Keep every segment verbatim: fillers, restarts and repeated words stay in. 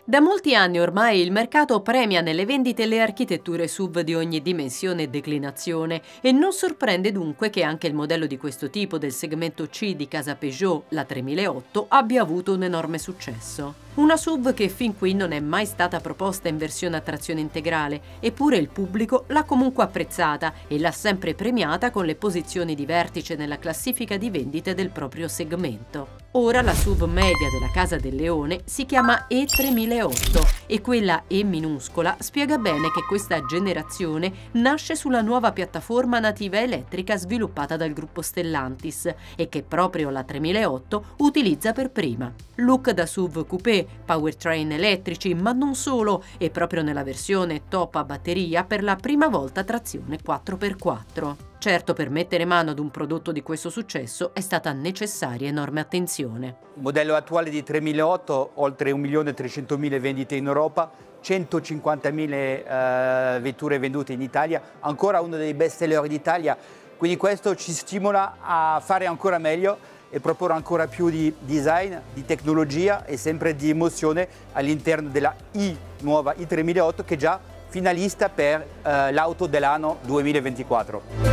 Da molti anni ormai il mercato premia nelle vendite le architetture S U V di ogni dimensione e declinazione e non sorprende dunque che anche il modello di questo tipo del segmento C di casa Peugeot, la tremilaotto, abbia avuto un enorme successo. Una S U V che fin qui non è mai stata proposta in versione a trazione integrale, eppure il pubblico l'ha comunque apprezzata e l'ha sempre premiata con le posizioni di vertice nella classifica di vendite del proprio segmento. Ora la S U V media della Casa del Leone si chiama E tremilaotto e quella E minuscola spiega bene che questa generazione nasce sulla nuova piattaforma nativa elettrica sviluppata dal gruppo Stellantis e che proprio la tremilaotto utilizza per prima. Look da S U V coupé, powertrain elettrici, ma non solo, e proprio nella versione top a batteria per la prima volta trazione quattro per quattro. Certo, per mettere mano ad un prodotto di questo successo è stata necessaria enorme attenzione. Il modello attuale di tremilaotto, oltre un milione e trecentomila vendite in Europa, centocinquantamila eh, vetture vendute in Italia, ancora uno dei best seller d'Italia, quindi questo ci stimola a fare ancora meglio e proporre ancora più di design, di tecnologia e sempre di emozione all'interno della i nuova i tremilaotto che è già finalista per eh, l'auto dell'anno duemilaventiquattro.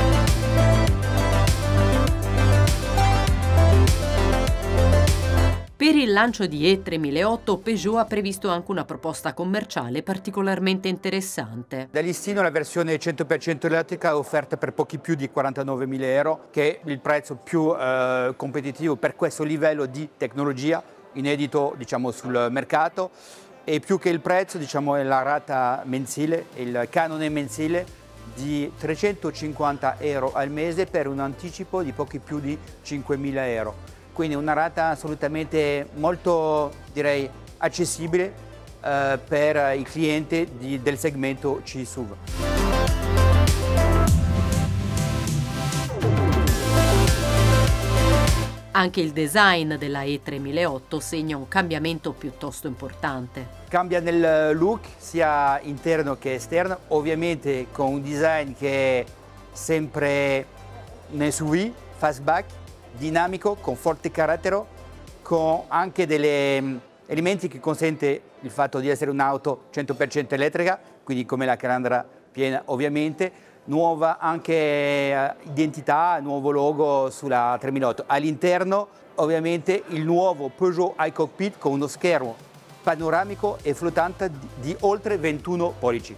Per il lancio di E tremilaotto Peugeot ha previsto anche una proposta commerciale particolarmente interessante. Da listino la versione cento per cento elettrica è offerta per pochi più di quarantanovemila euro, che è il prezzo più eh, competitivo per questo livello di tecnologia, inedito diciamo, sul mercato. E più che il prezzo diciamo, è la rata mensile, il canone mensile di trecentocinquanta euro al mese per un anticipo di pochi più di cinquemila euro. Quindi una rata assolutamente molto, direi, accessibile eh, per i clienti di, del segmento C S U V. Anche il design della E tremilaotto segna un cambiamento piuttosto importante. Cambia nel look sia interno che esterno, ovviamente con un design che è sempre un S U V, fastback, dinamico, con forte carattere, con anche degli elementi che consente il fatto di essere un'auto cento per cento elettrica, quindi come la calandra piena ovviamente, nuova anche identità, nuovo logo sulla tremilaotto. All'interno ovviamente il nuovo Peugeot iCockpit con uno schermo panoramico e flottante di oltre ventuno pollici.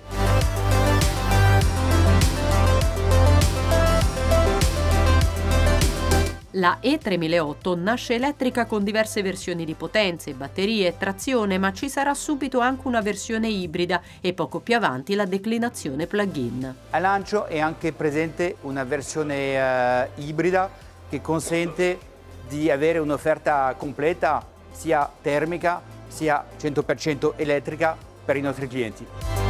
La E tremilaotto nasce elettrica con diverse versioni di potenze, batterie e trazione, ma ci sarà subito anche una versione ibrida e poco più avanti la declinazione plug-in. Al lancio è anche presente una versione uh, ibrida che consente di avere un'offerta completa sia termica sia cento per cento elettrica per i nostri clienti.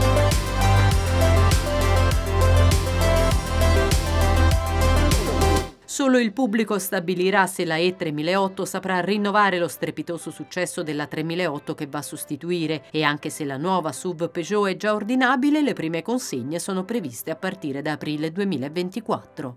Solo il pubblico stabilirà se la E tremilaotto saprà rinnovare lo strepitoso successo della tremilaotto che va a sostituire e anche se la nuova S U V Peugeot è già ordinabile, le prime consegne sono previste a partire da aprile duemilaventiquattro.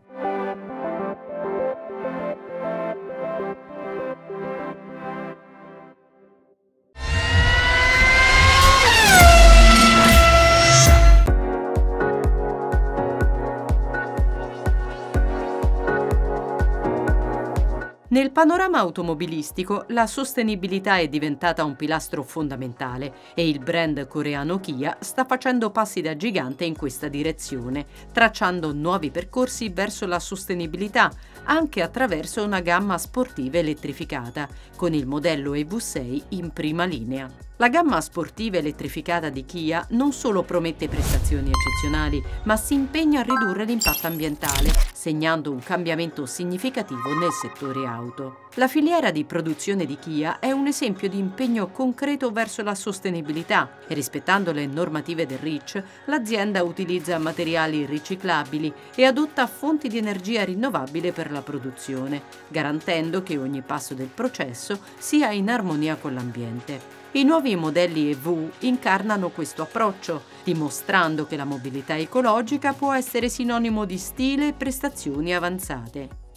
Nel panorama automobilistico la sostenibilità è diventata un pilastro fondamentale e il brand coreano Kia sta facendo passi da gigante in questa direzione, tracciando nuovi percorsi verso la sostenibilità anche attraverso una gamma sportiva elettrificata, con il modello E V sei in prima linea. La gamma sportiva elettrificata di Kia non solo promette prestazioni eccezionali, ma si impegna a ridurre l'impatto ambientale, segnando un cambiamento significativo nel settore auto. La filiera di produzione di Kia è un esempio di impegno concreto verso la sostenibilità e, rispettando le normative del REACH, l'azienda utilizza materiali riciclabili e adotta fonti di energia rinnovabile per la produzione, garantendo che ogni passo del processo sia in armonia con l'ambiente. I nuovi modelli E V incarnano questo approccio, dimostrando che la mobilità ecologica può essere sinonimo di stile e prestazioni avanzate.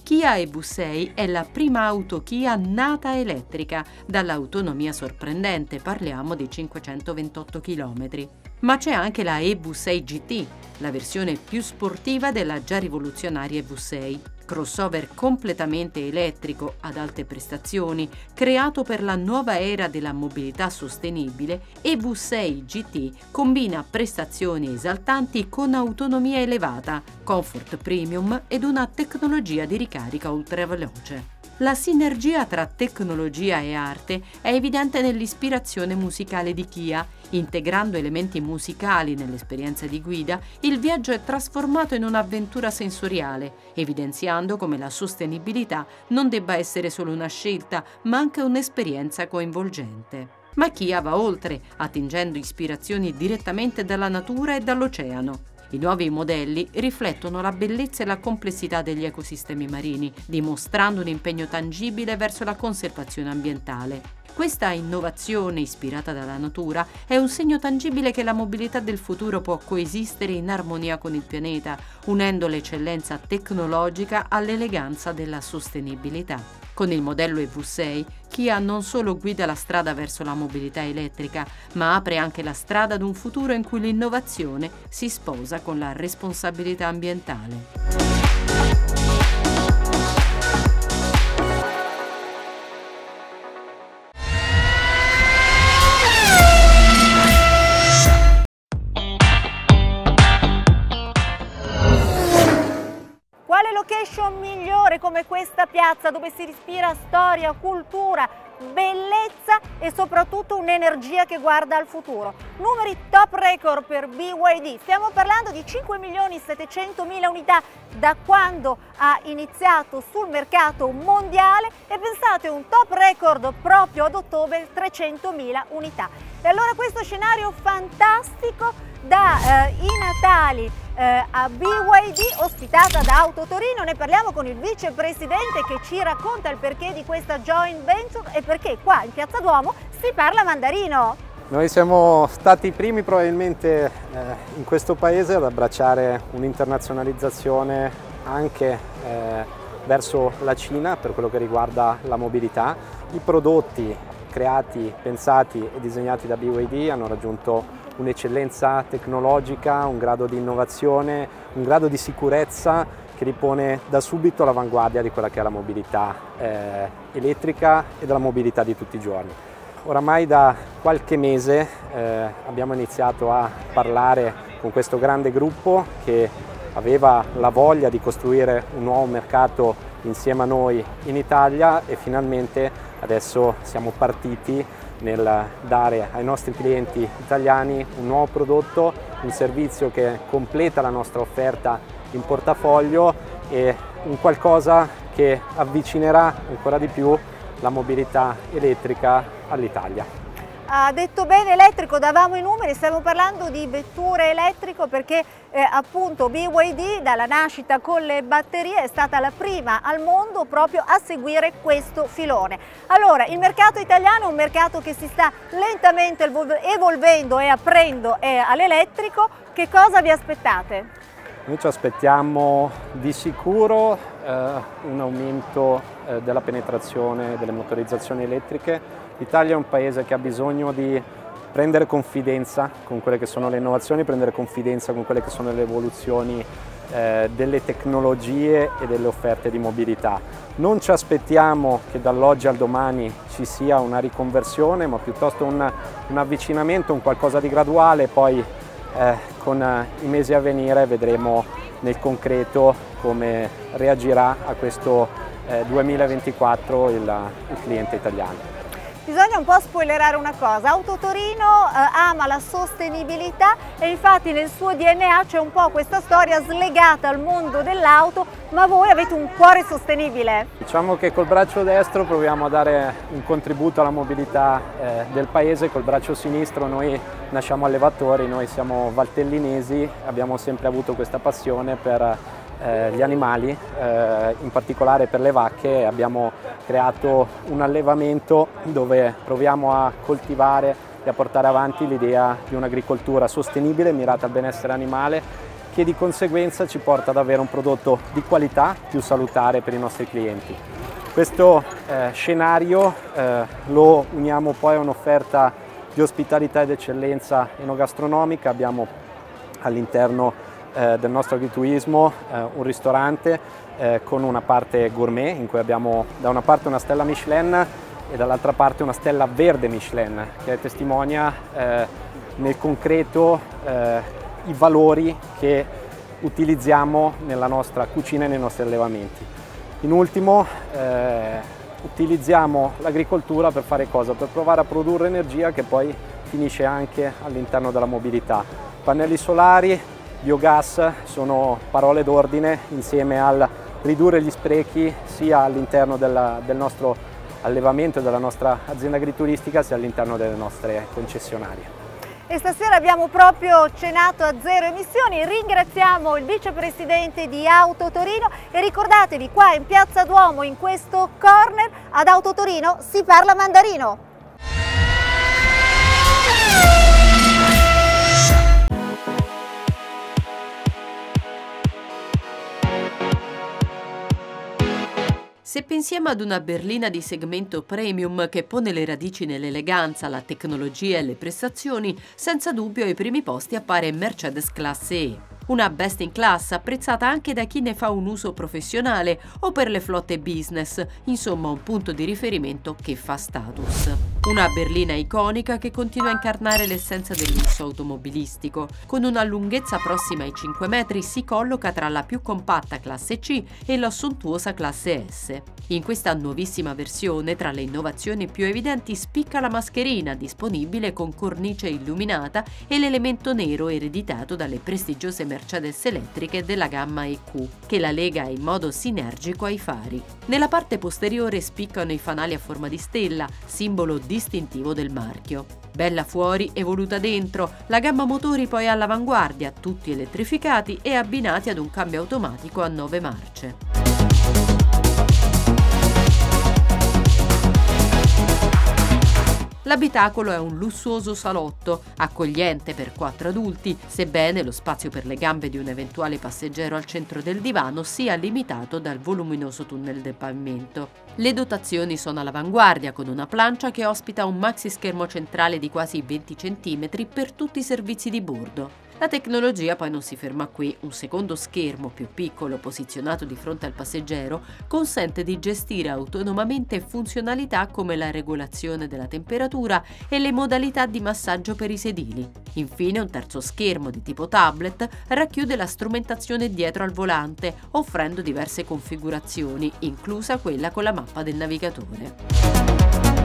Kia E V sei è la prima auto Kia nata elettrica, dall'autonomia sorprendente, parliamo di cinquecentoventotto chilometri. Ma c'è anche la E V sei G T, la versione più sportiva della già rivoluzionaria E V sei. Crossover completamente elettrico ad alte prestazioni, creato per la nuova era della mobilità sostenibile, E V sei G T combina prestazioni esaltanti con autonomia elevata, comfort premium ed una tecnologia di ricarica ultraveloce. La sinergia tra tecnologia e arte è evidente nell'ispirazione musicale di Kia. Integrando elementi musicali nell'esperienza di guida, il viaggio è trasformato in un'avventura sensoriale, evidenziando come la sostenibilità non debba essere solo una scelta, ma anche un'esperienza coinvolgente. Ma Kia va oltre, attingendo ispirazioni direttamente dalla natura e dall'oceano. I nuovi modelli riflettono la bellezza e la complessità degli ecosistemi marini, dimostrando un impegno tangibile verso la conservazione ambientale. Questa innovazione ispirata dalla natura è un segno tangibile che la mobilità del futuro può coesistere in armonia con il pianeta, unendo l'eccellenza tecnologica all'eleganza della sostenibilità. Con il modello E V sei, Kia non solo guida la strada verso la mobilità elettrica, ma apre anche la strada ad un futuro in cui l'innovazione si sposa con la responsabilità ambientale. Quale location migliore come questa piazza dove si respira storia, cultura, bellezza e soprattutto un'energia che guarda al futuro. Numeri top record per B Y D, stiamo parlando di cinque milioni settecentomila unità da quando ha iniziato sul mercato mondiale e pensate un top record proprio ad ottobre trecentomila unità. E allora questo scenario fantastico da eh, i Natali eh, a B Y D ospitata da Auto Torino, ne parliamo con il vicepresidente che ci racconta il perché di questa joint venture e perché qua in Piazza Duomo si parla mandarino. Noi siamo stati i primi probabilmente eh, in questo paese ad abbracciare un'internazionalizzazione anche eh, verso la Cina per quello che riguarda la mobilità. I prodotti creati, pensati e disegnati da B Y D hanno raggiunto un'eccellenza tecnologica, un grado di innovazione, un grado di sicurezza che li pone da subito all'avanguardia di quella che è la mobilità eh, elettrica e della mobilità di tutti i giorni. Oramai da qualche mese eh, abbiamo iniziato a parlare con questo grande gruppo che aveva la voglia di costruire un nuovo mercato insieme a noi in Italia e finalmente adesso siamo partiti nel dare ai nostri clienti italiani un nuovo prodotto, un servizio che completa la nostra offerta in portafoglio e un qualcosa che avvicinerà ancora di più la mobilità elettrica all'Italia. Ha detto bene elettrico, davamo i numeri, stiamo parlando di vetture elettriche perché eh, appunto B Y D dalla nascita con le batterie è stata la prima al mondo proprio a seguire questo filone. Allora, il mercato italiano è un mercato che si sta lentamente evolvendo e aprendo eh, all'elettrico, che cosa vi aspettate? Noi ci aspettiamo di sicuro eh, un aumento eh, della penetrazione delle motorizzazioni elettriche. L'Italia è un paese che ha bisogno di prendere confidenza con quelle che sono le innovazioni, prendere confidenza con quelle che sono le evoluzioni eh, delle tecnologie e delle offerte di mobilità. Non ci aspettiamo che dall'oggi al domani ci sia una riconversione, ma piuttosto un, un avvicinamento, un qualcosa di graduale, poi eh, con eh, i mesi a venire vedremo nel concreto come reagirà a questo eh, duemilaventiquattro il, il cliente italiano. Bisogna un po' spoilerare una cosa, Auto Torino eh, ama la sostenibilità e infatti nel suo D N A c'è un po' questa storia slegata al mondo dell'auto, ma voi avete un cuore sostenibile. Diciamo che col braccio destro proviamo a dare un contributo alla mobilità eh, del paese, col braccio sinistro noi nasciamo allevatori, noi siamo valtellinesi, abbiamo sempre avuto questa passione per Eh, gli animali, eh, in particolare per le vacche. Abbiamo creato un allevamento dove proviamo a coltivare e a portare avanti l'idea di un'agricoltura sostenibile mirata al benessere animale che di conseguenza ci porta ad avere un prodotto di qualità più salutare per i nostri clienti. Questo eh, scenario eh, lo uniamo poi a un'offerta di ospitalità ed eccellenza enogastronomica. Abbiamo all'interno eh, del nostro agriturismo eh, un ristorante eh, con una parte gourmet in cui abbiamo da una parte una stella Michelin e dall'altra parte una stella verde Michelin, che testimonia eh, nel concreto eh, i valori che utilizziamo nella nostra cucina e nei nostri allevamenti. In ultimo eh, utilizziamo l'agricoltura per fare cosa? Per provare a produrre energia che poi finisce anche all'interno della mobilità. Pannelli solari, biogas sono parole d'ordine insieme al ridurre gli sprechi sia all'interno del, del nostro allevamento e della nostra azienda agrituristica sia all'interno delle nostre concessionarie. E stasera abbiamo proprio cenato a zero emissioni. Ringraziamo il vicepresidente di Auto Torino e ricordatevi, qua in Piazza Duomo, in questo corner, ad Auto Torino si parla mandarino. Se pensiamo ad una berlina di segmento premium che pone le radici nell'eleganza, la tecnologia e le prestazioni, senza dubbio ai primi posti appare Mercedes Classe E. Una best in class apprezzata anche da chi ne fa un uso professionale o per le flotte business, insomma un punto di riferimento che fa status. Una berlina iconica che continua a incarnare l'essenza del lusso automobilistico. Con una lunghezza prossima ai cinque metri si colloca tra la più compatta classe C e la sontuosa classe S. In questa nuovissima versione, tra le innovazioni più evidenti, spicca la mascherina, disponibile con cornice illuminata, e l'elemento nero ereditato dalle prestigiose Mercedes elettriche della gamma E Q, che la lega in modo sinergico ai fari. Nella parte posteriore spiccano i fanali a forma di stella, simbolo distintivo del marchio. Bella fuori e voluta dentro, la gamma motori poi all'avanguardia, tutti elettrificati e abbinati ad un cambio automatico a nove marce. L'abitacolo è un lussuoso salotto, accogliente per quattro adulti, sebbene lo spazio per le gambe di un eventuale passeggero al centro del divano sia limitato dal voluminoso tunnel del pavimento. Le dotazioni sono all'avanguardia, con una plancia che ospita un maxi schermo centrale di quasi venti centimetri per tutti i servizi di bordo. La tecnologia poi non si ferma qui. Un secondo schermo più piccolo, posizionato di fronte al passeggero, consente di gestire autonomamente funzionalità come la regolazione della temperatura e le modalità di massaggio per i sedili. Infine, un terzo schermo di tipo tablet racchiude la strumentazione dietro al volante, offrendo diverse configurazioni, inclusa quella con la mappa del navigatore.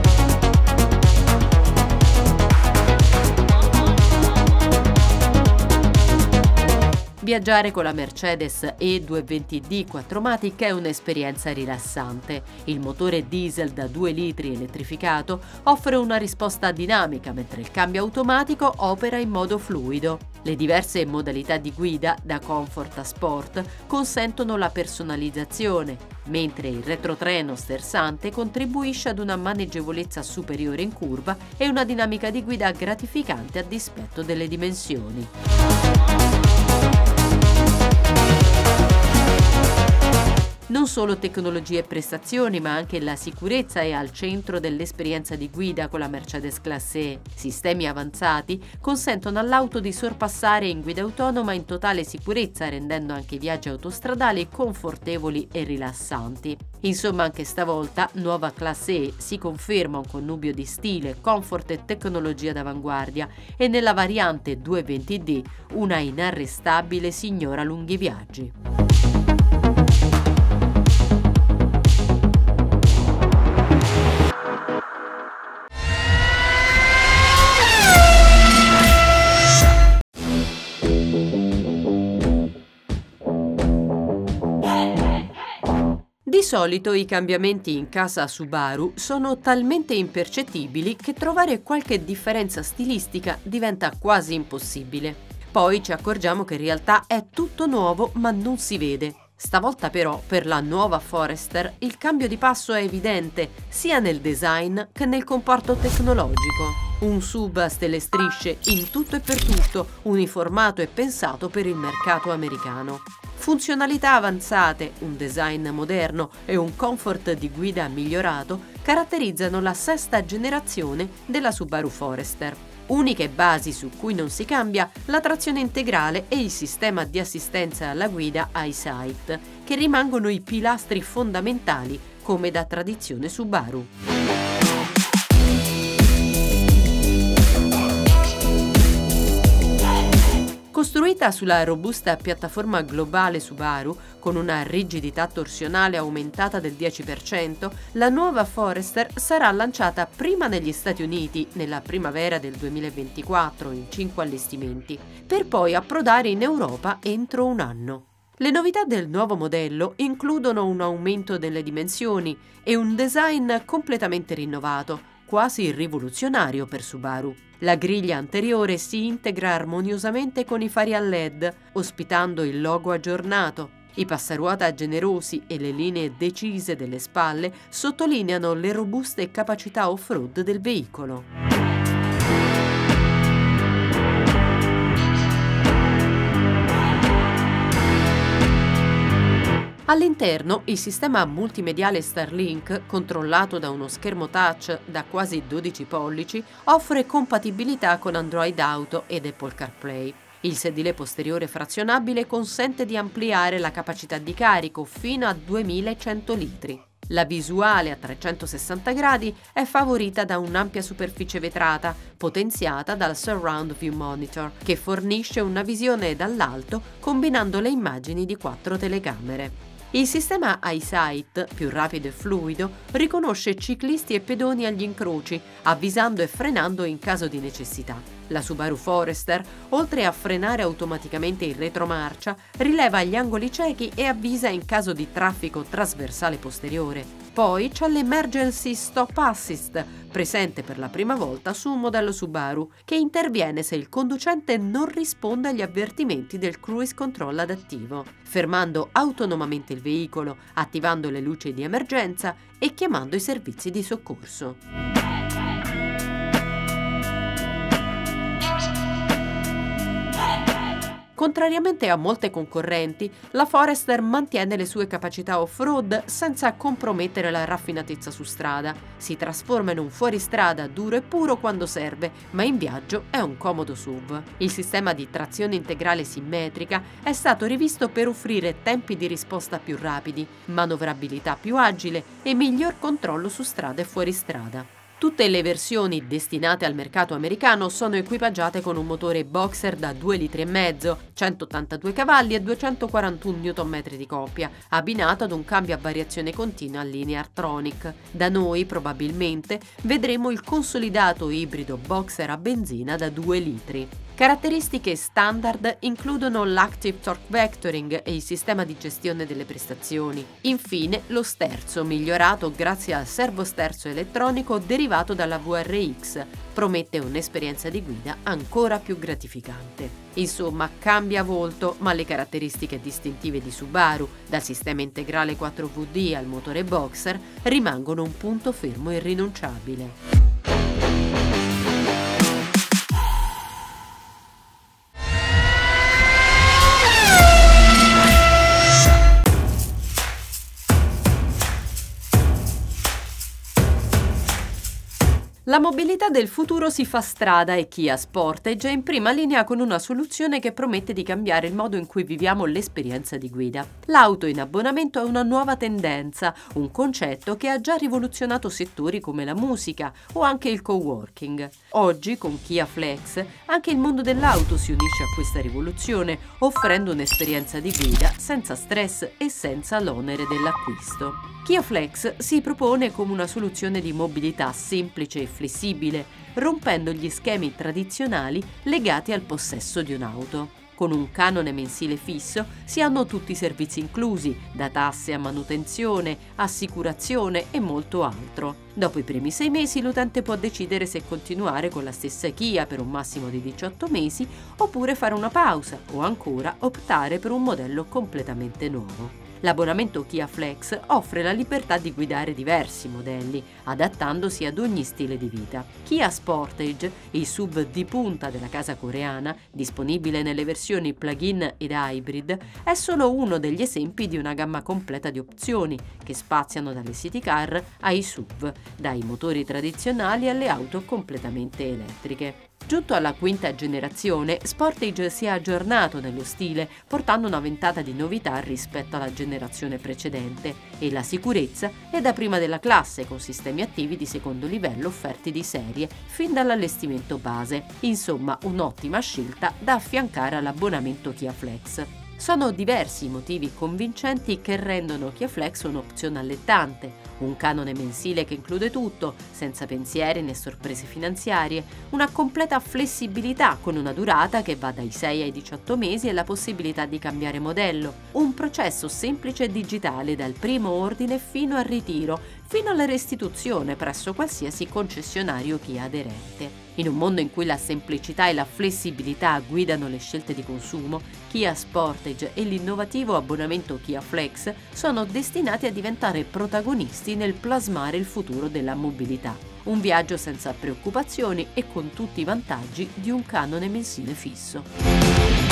Viaggiare con la Mercedes E duecentoventi D quattromatic è un'esperienza rilassante. Il motore diesel da due litri elettrificato offre una risposta dinamica, mentre il cambio automatico opera in modo fluido. Le diverse modalità di guida, da comfort a sport, consentono la personalizzazione, mentre il retrotreno sterzante contribuisce ad una maneggevolezza superiore in curva e una dinamica di guida gratificante a dispetto delle dimensioni. Non solo tecnologie e prestazioni, ma anche la sicurezza è al centro dell'esperienza di guida con la Mercedes Classe E. Sistemi avanzati consentono all'auto di sorpassare in guida autonoma in totale sicurezza, rendendo anche i viaggi autostradali confortevoli e rilassanti. Insomma, anche stavolta, nuova Classe E si conferma un connubio di stile, comfort e tecnologia d'avanguardia, e nella variante duecentoventi D una inarrestabile signora lunghi viaggi. Di solito i cambiamenti in casa Subaru sono talmente impercettibili che trovare qualche differenza stilistica diventa quasi impossibile. Poi ci accorgiamo che in realtà è tutto nuovo ma non si vede. Stavolta però, per la nuova Forester, il cambio di passo è evidente sia nel design che nel comparto tecnologico. Un S U V a stelle e strisce, in tutto e per tutto, uniformato e pensato per il mercato americano. Funzionalità avanzate, un design moderno e un comfort di guida migliorato caratterizzano la sesta generazione della Subaru Forester. Uniche basi su cui non si cambia la trazione integrale e il sistema di assistenza alla guida EyeSight, che rimangono i pilastri fondamentali come da tradizione Subaru. Costruita sulla robusta piattaforma globale Subaru, con una rigidità torsionale aumentata del dieci per cento, la nuova Forester sarà lanciata prima negli Stati Uniti nella primavera del duemilaventiquattro in cinque allestimenti, per poi approdare in Europa entro un anno. Le novità del nuovo modello includono un aumento delle dimensioni e un design completamente rinnovato, quasi rivoluzionario per Subaru. La griglia anteriore si integra armoniosamente con i fari a L E D, ospitando il logo aggiornato. I passaruota generosi e le linee decise delle spalle sottolineano le robuste capacità off-road del veicolo. All'interno, il sistema multimediale Starlink, controllato da uno schermo touch da quasi dodici pollici, offre compatibilità con Android Auto ed Apple CarPlay. Il sedile posteriore frazionabile consente di ampliare la capacità di carico fino a duemilacento litri. La visuale a trecentosessanta gradi è favorita da un'ampia superficie vetrata, potenziata dal Surround View Monitor, che fornisce una visione dall'alto combinando le immagini di quattro telecamere. Il sistema EyeSight, più rapido e fluido, riconosce ciclisti e pedoni agli incroci, avvisando e frenando in caso di necessità. La Subaru Forester, oltre a frenare automaticamente in retromarcia, rileva gli angoli ciechi e avvisa in caso di traffico trasversale posteriore. Poi c'è l'Emergency Stop Assist, presente per la prima volta su un modello Subaru, che interviene se il conducente non risponde agli avvertimenti del cruise control adattivo, fermando autonomamente il veicolo, attivando le luci di emergenza e chiamando i servizi di soccorso. Contrariamente a molte concorrenti, la Forester mantiene le sue capacità off-road senza compromettere la raffinatezza su strada. Si trasforma in un fuoristrada duro e puro quando serve, ma in viaggio è un comodo S U V. Il sistema di trazione integrale simmetrica è stato rivisto per offrire tempi di risposta più rapidi, manovrabilità più agile e miglior controllo su strada e fuoristrada. Tutte le versioni destinate al mercato americano sono equipaggiate con un motore boxer da due litri e mezzo, centottantadue cavalli e duecentoquarantuno newton metri di coppia, abbinato ad un cambio a variazione continua Lineartronic. Da noi, probabilmente, vedremo il consolidato ibrido boxer a benzina da due litri. Caratteristiche standard includono l'Active Torque Vectoring e il sistema di gestione delle prestazioni. Infine, lo sterzo, migliorato grazie al servosterzo elettronico derivato dalla V R X, promette un'esperienza di guida ancora più gratificante. Insomma, cambia volto, ma le caratteristiche distintive di Subaru, dal sistema integrale quattro V D al motore boxer, rimangono un punto fermo irrinunciabile. La mobilità del futuro si fa strada e Kia Sport è già in prima linea con una soluzione che promette di cambiare il modo in cui viviamo l'esperienza di guida. L'auto in abbonamento è una nuova tendenza, un concetto che ha già rivoluzionato settori come la musica o anche il coworking. Oggi, con Kia Flex, anche il mondo dell'auto si unisce a questa rivoluzione, offrendo un'esperienza di guida senza stress e senza l'onere dell'acquisto. Kia Flex si propone come una soluzione di mobilità semplice e flessibile, rompendo gli schemi tradizionali legati al possesso di un'auto. Con un canone mensile fisso si hanno tutti i servizi inclusi, da tasse a manutenzione, assicurazione e molto altro. Dopo i primi sei mesi l'utente può decidere se continuare con la stessa Kia per un massimo di diciotto mesi oppure fare una pausa o ancora optare per un modello completamente nuovo. L'abbonamento Kia Flex offre la libertà di guidare diversi modelli, adattandosi ad ogni stile di vita. Kia Sportage, il S U V di punta della casa coreana, disponibile nelle versioni plug-in ed hybrid, è solo uno degli esempi di una gamma completa di opzioni che spaziano dalle city car ai S U V, dai motori tradizionali alle auto completamente elettriche. Giunto alla quinta generazione, Sportage si è aggiornato nello stile, portando una ventata di novità rispetto alla generazione precedente, e la sicurezza è da prima della classe, con sistemi attivi di secondo livello offerti di serie fin dall'allestimento base. Insomma, un'ottima scelta da affiancare all'abbonamento Kia Flex. Sono diversi i motivi convincenti che rendono Kia Flex un'opzione allettante. Un canone mensile che include tutto, senza pensieri né sorprese finanziarie, una completa flessibilità con una durata che va dai sei ai diciotto mesi e la possibilità di cambiare modello, un processo semplice e digitale dal primo ordine fino al ritiro, fino alla restituzione presso qualsiasi concessionario Kia aderente. In un mondo in cui la semplicità e la flessibilità guidano le scelte di consumo, Kia Sportage e l'innovativo abbonamento Kia Flex sono destinati a diventare protagonisti nel plasmare il futuro della mobilità. Un viaggio senza preoccupazioni e con tutti i vantaggi di un canone mensile fisso.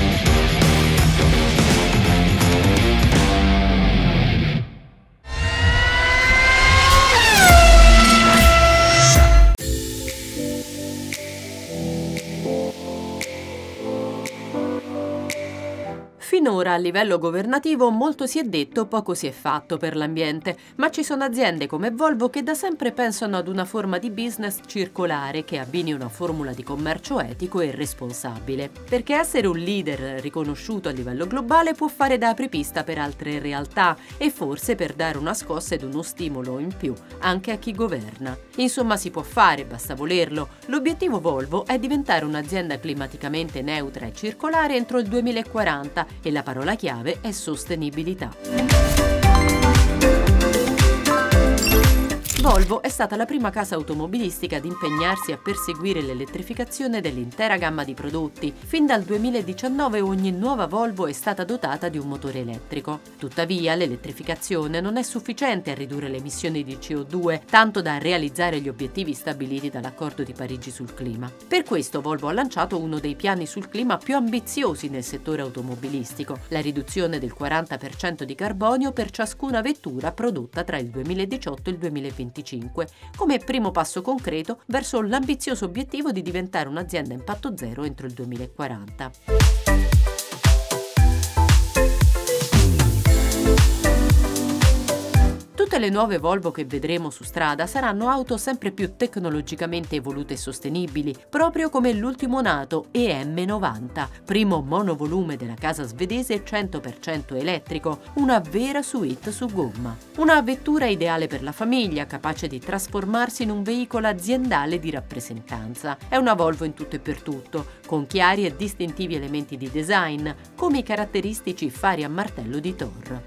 Finora a livello governativo molto si è detto, poco si è fatto per l'ambiente, ma ci sono aziende come Volvo che da sempre pensano ad una forma di business circolare che abbini una formula di commercio etico e responsabile. Perché essere un leader riconosciuto a livello globale può fare da apripista per altre realtà e forse per dare una scossa ed uno stimolo in più anche a chi governa. Insomma, si può fare, basta volerlo. L'obiettivo Volvo è diventare un'azienda climaticamente neutra e circolare entro il duemilaquaranta e la parola chiave è sostenibilità. Volvo è stata la prima casa automobilistica ad impegnarsi a perseguire l'elettrificazione dell'intera gamma di prodotti. Fin dal duemiladiciannove ogni nuova Volvo è stata dotata di un motore elettrico. Tuttavia, l'elettrificazione non è sufficiente a ridurre le emissioni di C O due, tanto da realizzare gli obiettivi stabiliti dall'Accordo di Parigi sul clima. Per questo Volvo ha lanciato uno dei piani sul clima più ambiziosi nel settore automobilistico, la riduzione del quaranta per cento di carbonio per ciascuna vettura prodotta tra il duemiladiciotto e il duemilaventicinque. Come primo passo concreto verso l'ambizioso obiettivo di diventare un'azienda a impatto zero entro il duemilaquaranta. Tutte le nuove Volvo che vedremo su strada saranno auto sempre più tecnologicamente evolute e sostenibili, proprio come l'ultimo nato E M novanta, primo monovolume della casa svedese cento per cento elettrico, una vera suite su gomma. Una vettura ideale per la famiglia, capace di trasformarsi in un veicolo aziendale di rappresentanza. È una Volvo in tutto e per tutto, con chiari e distintivi elementi di design, come i caratteristici fari a martello di Thor.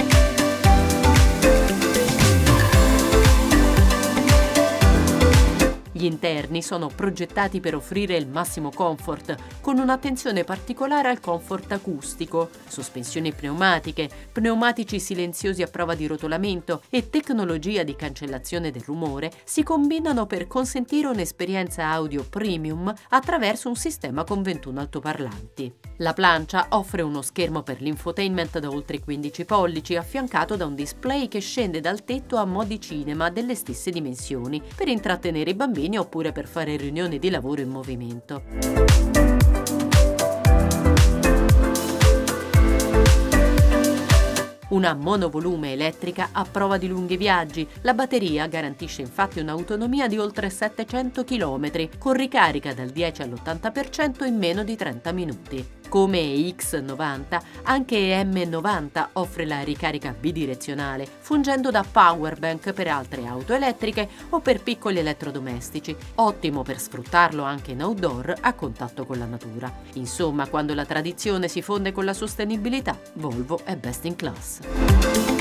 Gli interni sono progettati per offrire il massimo comfort, con un'attenzione particolare al comfort acustico, sospensioni pneumatiche, pneumatici silenziosi a prova di rotolamento e tecnologia di cancellazione del rumore si combinano per consentire un'esperienza audio premium attraverso un sistema con ventuno altoparlanti. La plancia offre uno schermo per l'infotainment da oltre quindici pollici, affiancato da un display che scende dal tetto a mo' di cinema delle stesse dimensioni, per intrattenere i bambini oppure per fare riunioni di lavoro in movimento. Una monovolume elettrica a prova di lunghi viaggi. La batteria garantisce infatti un'autonomia di oltre settecento chilometri, con ricarica dal dieci all'ottanta per cento in meno di trenta minuti. Come E X novanta, anche E M novanta offre la ricarica bidirezionale, fungendo da powerbank per altre auto elettriche o per piccoli elettrodomestici, ottimo per sfruttarlo anche in outdoor a contatto con la natura. Insomma, quando la tradizione si fonde con la sostenibilità, Volvo è best in class.